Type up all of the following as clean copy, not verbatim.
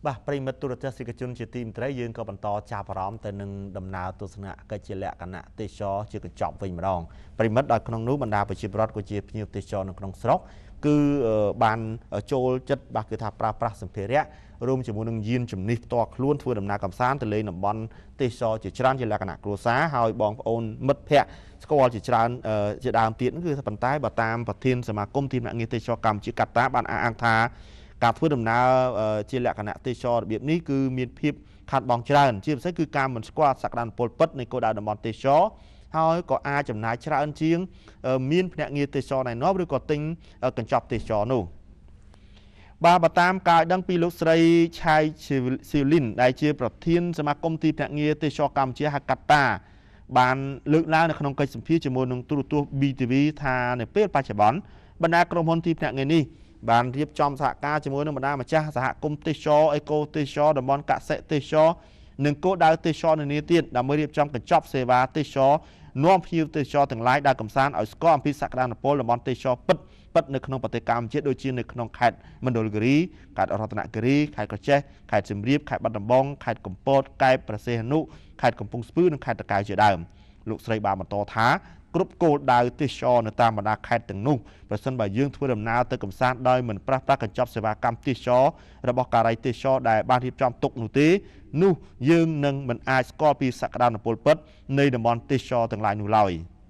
បាទប្រិមិត្តទូរទស្សនិកជនជាទីមត្រីយើងក៏បន្តចាប់អារម្មណ៍ទៅនឹងដំណើរទស្សនកិច្ចជាលក្ខណៈទេសចរជាកញ្ចប់វិញម្ដងប្រិមិត្តដោយក្នុងនោះបណ្ដាប្រជាពលរដ្ឋក៏ជាភ្ញៀវទេសចរនៅក្នុងស្រុកគឺបានចូលចិត្តបាទគឺថាប្រើប្រាស់សម្ភារៈរួមជាមួយនឹងយានជំនិះផ្ទាល់ខ្លួនធ្វើដំណើរកម្សាន្តទៅលេងតំបន់ទេសចរជាច្រើនជាលក្ខណៈគ្រួសារហើយបងប្អូនមិត្តភ័ក្តិស្គាល់ជាច្រើនជាដើមទៀតគឺប៉ុន្តែបើតាមប្រធានសមាគមទីភ្នាក់ងារទេសចរកម្ពុជាកាតាបានអះអាងថាការធ្វើដំណើរជាលក្ខណៈទេសចររបៀបនេះគឺមានភាពខាត់បងច្រើនជាពិសេសគឺការមិនស្គាល់សក្តានុពលពិតនៃគោលដៅតំបន់ទេសចរហើយក៏អាចចំណាយច្រើនជាងមានភ្នាក់ងារទេសចរណែនាំឬក៏ទិញកញ្ចប់ទេសចរនោះបាទបើតាមការដឹងពីលោកស្រីឆៃស៊ីលីនដែលជាប្រធានសមាគមទីភ្នាក់ងារទេសចរកម្ពុជាហៅកាតាបានលើកឡើងនៅក្នុងកិច្ចសម្ភាសជាមួយនឹងទូរទស្សន៍ BTV ថានៅពេលបច្ចុប្បន្នបណ្ដាក្រុមហ៊ុនទីភ្នាក់ងារនេះបានរៀបចំសហការជាមួយនឹងបណ្ដាម្ចាស់សហគមន៍ទេសចរអេកូទេសចរតំបន់កសិទេសចរនិងគោលដៅទេសចរនានាទៀតដើម្បីរៀបចំកញ្ចប់សេវាទេសចរនាំភ្ញៀវទេសចរទាំងឡាយដើរកម្សាន្តឲ្យស្គាល់អំពីសក្តានុពលតំបន់ទេសចរពិតនៅក្នុងប្រទេសកម្ពុជាដូចជានៅក្នុងខេត្តមណ្ឌលគិរីខេត្តរតនគិរីខេត្តកោះចេះខេត្តសៀមរាបខេត្តបាត់ដំបងខេត្តកំពតកែបប្រសេះអនុខេត្តកំពង់ស្ពឺនិងខេត្តតាកែវជាដើមលោកស្រីបានបន្តថាគ្រប់គោលដៅទេសចរនៅតាមបណ្ដាខេត្តទាំងនោះប្រសិនបើយើងធ្វើដំណើរទៅកម្សាន្តដោយមិនប្រាស្រ័យកញ្ចប់សេវាកម្មទេសចររបស់ការិយាទេសចរដែលបានរៀបចំទុកនោះទេនោះយើងនឹងមិនអាចស្គាល់ពីសក្តានុពលពិតនៃតំបន់ទេសចរទាំងឡាយនោះឡើយ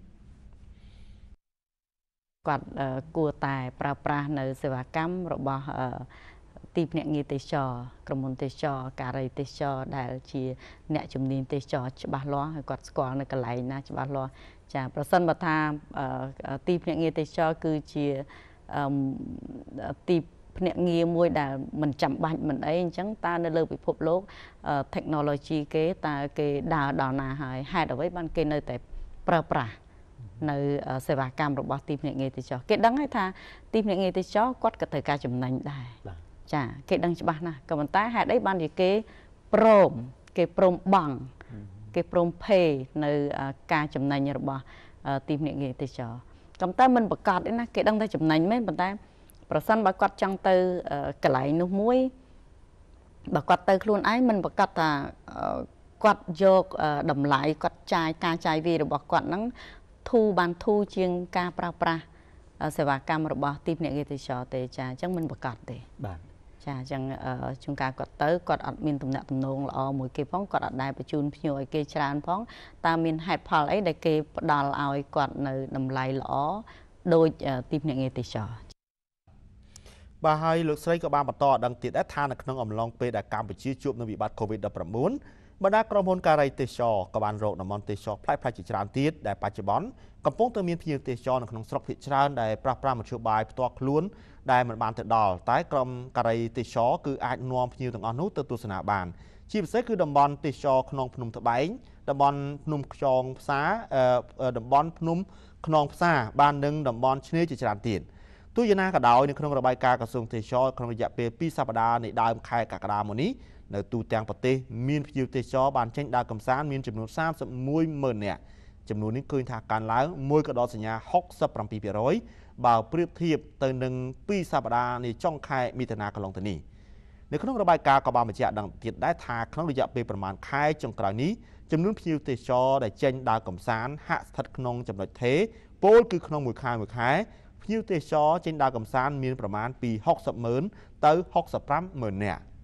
គាត់គួរតែប្រើប្រាស់នៅសេវាកម្មរបស់ទីភ្នាក់ងារទេសចរក្រុមហ៊ុនទេសចរការិយាទេសចរដែលជាអ្នកជំនាញទេសចរច្បាស់លាស់ហើយគាត់ស្គាល់នៅកន្លែងណាច្បាស់លាស់ចាប្រសិនបើថាទីភ្នាក់ងារទេសចរគឺជាទីភ្នាក់ងារមួយដែលមិនចាំបាច់មិនអីអញ្ចឹងតើនៅលើពិភពលោក technology គេតើគេដើរដល់ណាហើយហេតុអ្វីបានគេនៅតែប្រើប្រាស់នៅសេវាកម្មរបស់ទីភ្នាក់ងារទេសចរគេដឹងហើយថាទីភ្នាក់ងារទេសចរគាត់ក៏ត្រូវការចំណេញដែរចាគេដឹងច្បាស់ណាស់ក៏ប៉ុន្តែហេតុអីបានជាគេព្រមបង់គេព្រមភេនៅការចំណេញរបស់ទីភ្នាក់ងារទេសចរក៏តែមិនប្រកាសទេណាគេដឹងតែចំណេញមែនប៉ុន្តែប្រសិនបើគាត់ចង់ទៅកន្លែងនោះមួយបើគាត់ទៅខ្លួនឯងមិនប្រកាសថាគាត់យកតម្លៃគាត់ការចាយវាយរបស់គាត់ហ្នឹងបានធូរជាងការប្រើប្រាស់សេវាកម្មរបស់ទីភ្នាក់ងារទេសចរទេចាអញ្ចឹងមិនប្រកាសទេបាទចាអញ្ចឹងជួនកាលគាត់ទៅគាត់អត់មានទំនាក់ទំនងល្អមួយគេផងគាត់អត់ដែលបញ្ជូនភ្ញៀវឲ្យគេច្រើនផងតើមានហេតុផលអីដែលគេផ្ដល់ឲ្យគាត់នៅតម្លៃល្អដោយទីភ្នាក់ងារទេសចរបាទហើយលោកស្រីក៏បានបន្តឲ្យដឹងទៀតដែរថានៅក្នុងអំឡុងពេលដែលកម្ពុជាជួបនឹងវិបត្តិ COVID-19 បណ្ដាក្រុមហ៊ុនការិយាទេសចរក៏បានរកតំបន់ទេសចរផ្លែផ្លែជាច្រើនទៀតដែលបច្ចុប្បន្នកំពុងតែមានភ្ញៀវទេសចរនៅក្នុងស្រុកភាគច្រើនដែលប្រាស្រ័យមធ្យោបាយផ្ទាល់ខ្លួនដែលមិនបានទៅដល់តែក្រុមការិយាទេសចរគឺអាចនាំភ្ញៀវទាំងអស់នោះទៅទស្សនាបានជាពិសេសគឺតំបន់ទេសចរក្នុងភ្នំត្បែងតំបន់ភ្នំខ្យងផ្សារតំបន់ភ្នំខ្នងផ្សារបាននឹងតំបន់ឆ្នេរជាច្រើនទៀតទោះយ៉ាងណាក៏ដោយនៅក្នុងរបាយការណ៍ក្រសួងទេសចរក្នុងរយៈពេល2សប្តាហ៍នៃដើមខែកក្កដាមកនេះនៅទូទាំងប្រទេសមានភ្ញៀវទេសចរបានចេញដើរកម្សាន្តមានចំនួន310000នាក់ចំនួននេះឃើញថាកើនឡើងមួយក៏ដល់សញ្ញា 67% បើប្រៀបធៀបទៅនឹង2សប្តាហ៍នៃចុងខែមិថុនាកន្លងទៅនេះនៅក្នុងរបាយការណ៍ក៏បានបញ្ជាក់ដឹងទៀតដែរថាក្នុងរយៈពេលប្រមាណខែចុងក្រោយនេះចំនួនភ្ញៀវទេសចរដែលចេញដើរកម្សាន្តហាក់ស្ថិតក្នុងចំណុចថេរពោលគឺក្នុងមួយខែភ្ញៀវទេសចរចេញដើរកម្សាន្តមានប្រមាណពី600000ទៅ650000នាក់